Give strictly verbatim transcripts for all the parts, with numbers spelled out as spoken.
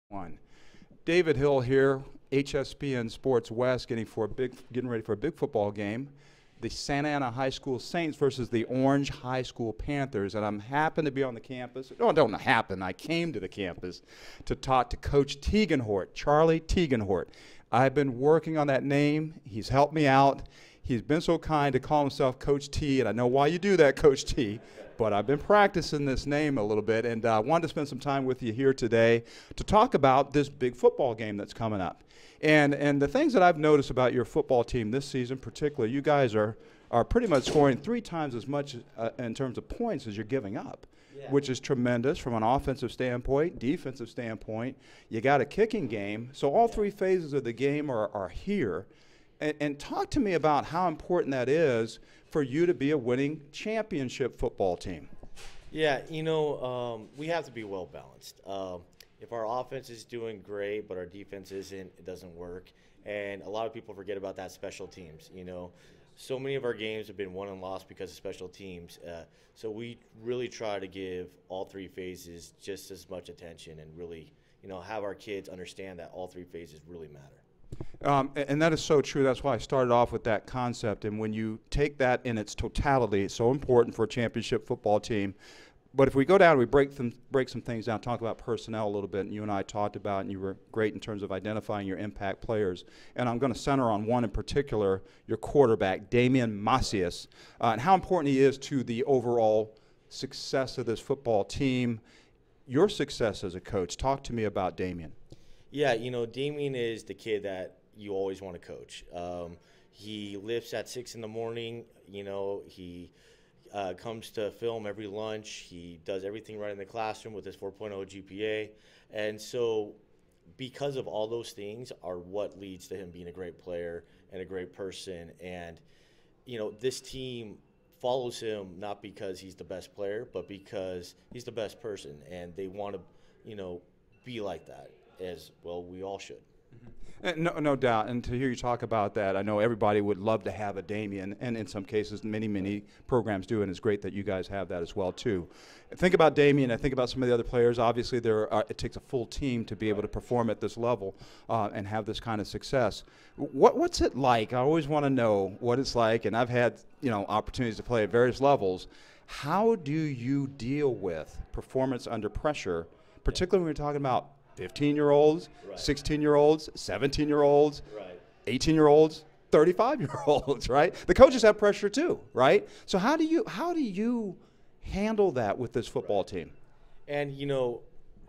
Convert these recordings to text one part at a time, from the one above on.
One. David Hill here, H S P N Sports West, getting for a big, getting ready for a big football game. The Santa Ana High School Saints versus the Orange High School Panthers, and I'm happen to be on the campus. No, it don't happen. I came to the campus to talk to Coach Teganvoort, Charlie Teganvoort. I've been working on that name. He's helped me out. He's been so kind to call himself Coach T, and I know why you do that, Coach T. But I've been practicing this name a little bit, and I uh, wanted to spend some time with you here today to talk about this big football game that's coming up. And and the things that I've noticed about your football team this season, particularly, you guys are are pretty much scoring three times as much uh, in terms of points as you're giving up, yeah. Which is tremendous from an offensive standpoint, defensive standpoint. You got a kicking game, so all three phases of the game are are here. And, and talk to me about how important that is for you to be a winning championship football team. Yeah, you know, um, we have to be well balanced. Um, if our offense is doing great, but our defense isn't, it doesn't work. And a lot of people forget about that special teams. You know, so many of our games have been won and lost because of special teams. Uh, so we really try to give all three phases just as much attention and really, you know, have our kids understand that all three phases really matter. Um, and that is so true. That's why I started off with that concept. And when you take that in its totality, it's so important for a championship football team. But if we go down and we break, them, break some things down, talk about personnel a little bit, and you and I talked about, and you were great in terms of identifying your impact players. And I'm going to center on one in particular, your quarterback, Damian Macias, uh, and how important he is to the overall success of this football team. Your success as a coach, talk to me about Damian. Yeah, you know, Damien is the kid that you always want to coach. Um, he lifts at six in the morning. You know, he uh, comes to film every lunch. He does everything right in the classroom with his four point oh G P A. And so because of all those things are what leads to him being a great player and a great person. And, you know, this team follows him not because he's the best player, but because he's the best person. And they want to, you know, be like that. As well, we all should. Mm-hmm. No, no doubt. And to hear you talk about that, I know everybody would love to have a Damian, and in some cases, many, many programs do, and it's great that you guys have that as well, too. Think about Damian. I think about some of the other players. Obviously, there are, it takes a full team to be able to perform at this level uh, and have this kind of success. What, what's it like? I always want to know what it's like, and I've had, you know, opportunities to play at various levels. How do you deal with performance under pressure, particularly when we're talking about fifteen-year-olds, right. sixteen-year-olds, seventeen-year-olds, right. eighteen-year-olds, thirty-five-year-olds, right? The coaches have pressure too, right? So how do you how do you handle that with this football right. team? And you know,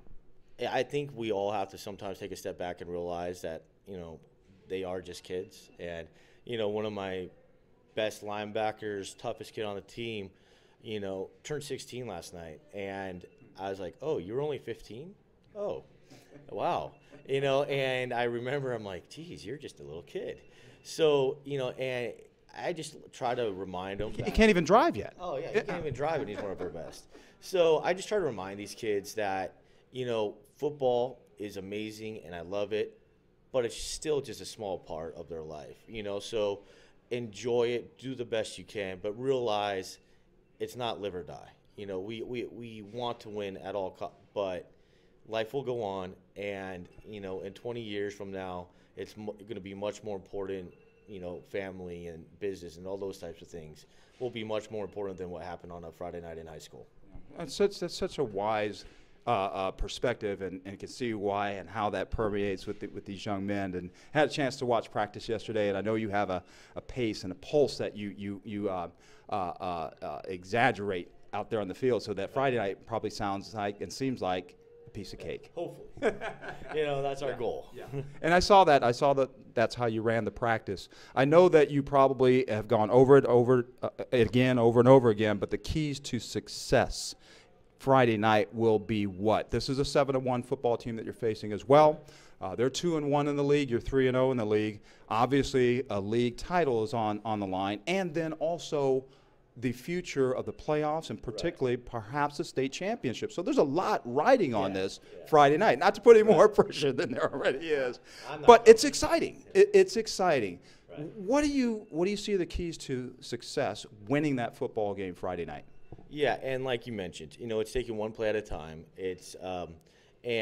I think we all have to sometimes take a step back and realize that, you know, they are just kids. And you know, one of my best linebackers, toughest kid on the team, you know, turned sixteen last night, and I was like, "Oh, you're only fifteen? Oh." Wow. You know, and I remember I'm like, geez, you're just a little kid. So, you know, and I just try to remind them. He can't even drive yet. Oh, yeah, he can't even drive, and he's one of our best. So I just try to remind these kids that, you know, football is amazing, and I love it, but it's still just a small part of their life, you know. So enjoy it, do the best you can, but realize it's not live or die. You know, we, we, we want to win at all costs, but life will go on, and, you know, in twenty years from now, it's going to be much more important, you know, family and business and all those types of things will be much more important than what happened on a Friday night in high school. That's such, that's such a wise uh, uh, perspective, and, and can see why and how that permeates with, the, with these young men. And had a chance to watch practice yesterday, and I know you have a, a pace and a pulse that you, you, you uh, uh, uh, uh, exaggerate out there on the field, so that Friday night probably sounds like and seems like piece of cake. Hopefully. You know, that's our yeah. goal. Yeah. And I saw that. I saw that that's how you ran the practice. I know that you probably have gone over it over uh, again, over and over again, but the keys to success Friday night will be what? This is a seven and one football team that you're facing as well. Uh, they're two and one in the league. You're three and zero in the league. Obviously, a league title is on on the line, and then also the future of the playoffs, and particularly right. perhaps the state championship. So there's a lot riding on yeah, this yeah. Friday night. Not to put any more pressure than there already is, but it's exciting. It, it's exciting. Right. What do you what do you see are the keys to success winning that football game Friday night? Yeah, and like you mentioned, you know, it's taking one play at a time. It's um, and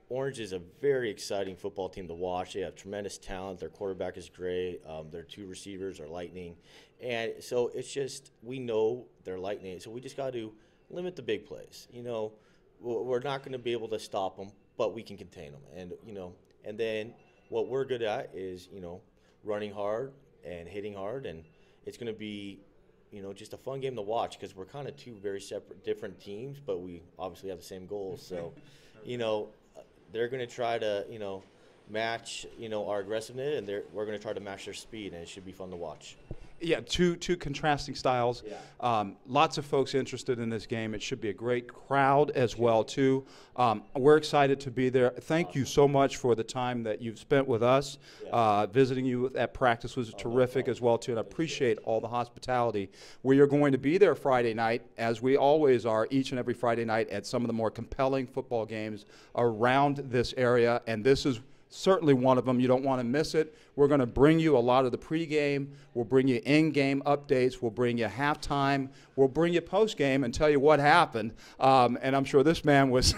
Orange is a very exciting football team to watch. They have tremendous talent. Their quarterback is great. Um, their two receivers are lightning. And so it's just, we know they're lightning. So we just got to limit the big plays. You know, we're not going to be able to stop them, but we can contain them. And, you know, and then what we're good at is, you know, running hard and hitting hard. And it's going to be, you know, just a fun game to watch because we're kind of two very separate, different teams, but we obviously have the same goals. So, you know, they're going to try to, you know, match, you know, our aggressiveness, and they're, we're going to try to match their speed, and it should be fun to watch. Yeah, two two contrasting styles. Yeah. Um, lots of folks interested in this game. It should be a great crowd as well, too. Um, we're excited to be there. Thank you so much for the time that you've spent with us. Yeah. Uh, visiting you at practice was Oh, terrific no as well, too, and I appreciate all the hospitality. We are going to be there Friday night, as we always are, each and every Friday night at some of the more compelling football games around this area, and this is certainly one of them. You don't want to miss it. We're going to bring you a lot of the pregame. We'll bring you in-game updates. We'll bring you halftime. We'll bring you postgame and tell you what happened. Um, and I'm sure this man was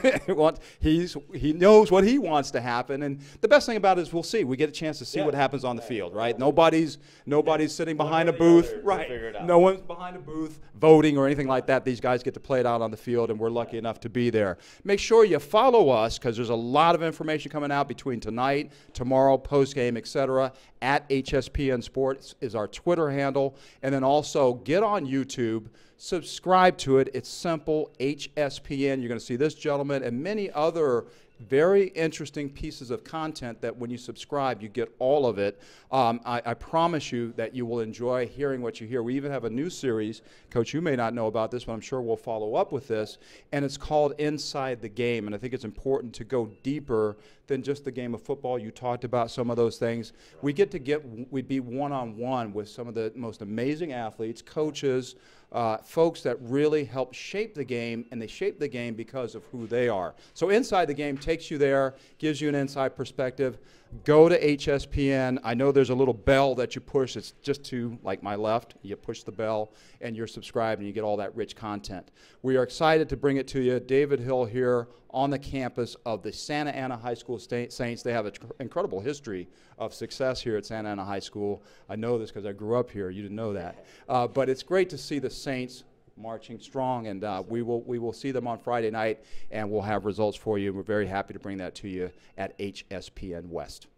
he's he knows what he wants to happen. And the best thing about it is we'll see. We get a chance to see Yeah. what happens on the field, right? Nobody's nobody's sitting behind a One or the booth, other. We'll right? figure it out. No one's behind a booth voting or anything like that. These guys get to play it out on the field, and we're lucky enough to be there. Make sure you follow us because there's a lot of information coming out between tonight, tomorrow, postgame, et cetera. At H S P N Sports is our Twitter handle. And then also get on YouTube, subscribe to it. It's simple, H S P N. You're going to see this gentleman and many other very interesting pieces of content that when you subscribe, you get all of it. Um, I, I promise you that you will enjoy hearing what you hear. We even have a new series. Coach, you may not know about this, but I'm sure we'll follow up with this, and it's called Inside the Game, and I think it's important to go deeper than just the game of football. You talked about some of those things. We get to get, we'd be one-on-one with some of the most amazing athletes, coaches, Uh, folks that really help shape the game, and they shape the game because of who they are. So Inside the Game takes you there, gives you an inside perspective. Go to H S P N. I know there's a little bell that you push. It's just to, like my left, you push the bell, and you're subscribed, and you get all that rich content. We are excited to bring it to you. David Hill here on the campus of the Santa Ana High School Saints. They have an incredible history of success here at Santa Ana High School. I know this because I grew up here. You didn't know that. Uh, but it's great to see the Saints marching strong, and uh, we will we will see them on Friday night, and we'll have results for you. We're very happy to bring that to you at H S P N West.